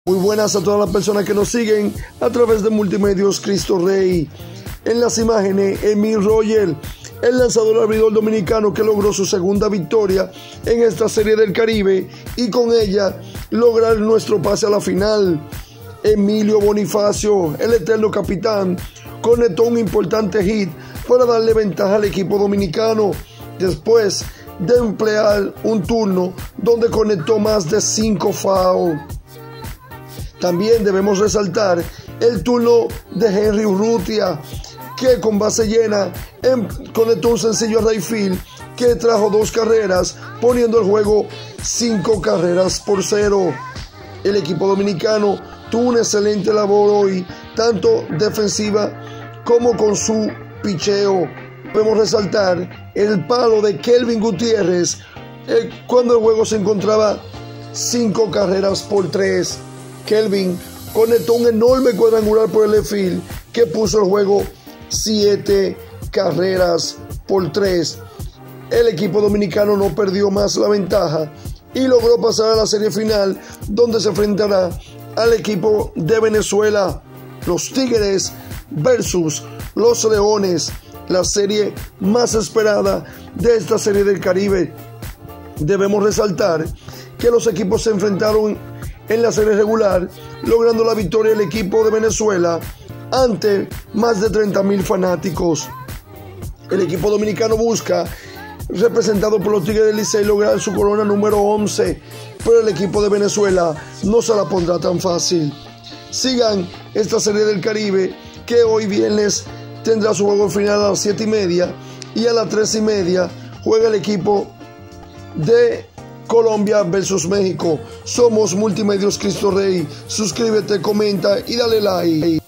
Muy buenas a todas las personas que nos siguen a través de Multimedios Cristo Rey. En las imágenes, Emil Royer, el lanzador abridor dominicano que logró su segunda victoria en esta Serie del Caribe y con ella lograr nuestro pase a la final. Emilio Bonifacio, el eterno capitán, conectó un importante hit para darle ventaja al equipo dominicano después de emplear un turno donde conectó más de 5 fouls. También debemos resaltar el turno de Henry Urrutia, que con base llena conectó un sencillo a right field que trajo 2 carreras, poniendo el juego 5-0. El equipo dominicano tuvo una excelente labor hoy, tanto defensiva como con su picheo. Podemos resaltar el palo de Kelvin Gutiérrez cuando el juego se encontraba 5-3. Kelvin conectó un enorme cuadrangular por el left field que puso el juego 7-3. El equipo dominicano no perdió más la ventaja y logró pasar a la serie final, donde se enfrentará al equipo de Venezuela, los Tigres versus los Leones, la serie más esperada de esta Serie del Caribe. Debemos resaltar que los equipos se enfrentaron en la serie regular, logrando la victoria del equipo de Venezuela ante más de 30,000 fanáticos. El equipo dominicano busca, representado por los Tigres del Licey, lograr su corona número 11, pero el equipo de Venezuela no se la pondrá tan fácil. Sigan esta Serie del Caribe, que hoy viernes tendrá su juego final a las 7:30 y a las 3:30 juega el equipo de Colombia versus México. Somos Multimedios Cristo Rey. Suscríbete, comenta y dale like.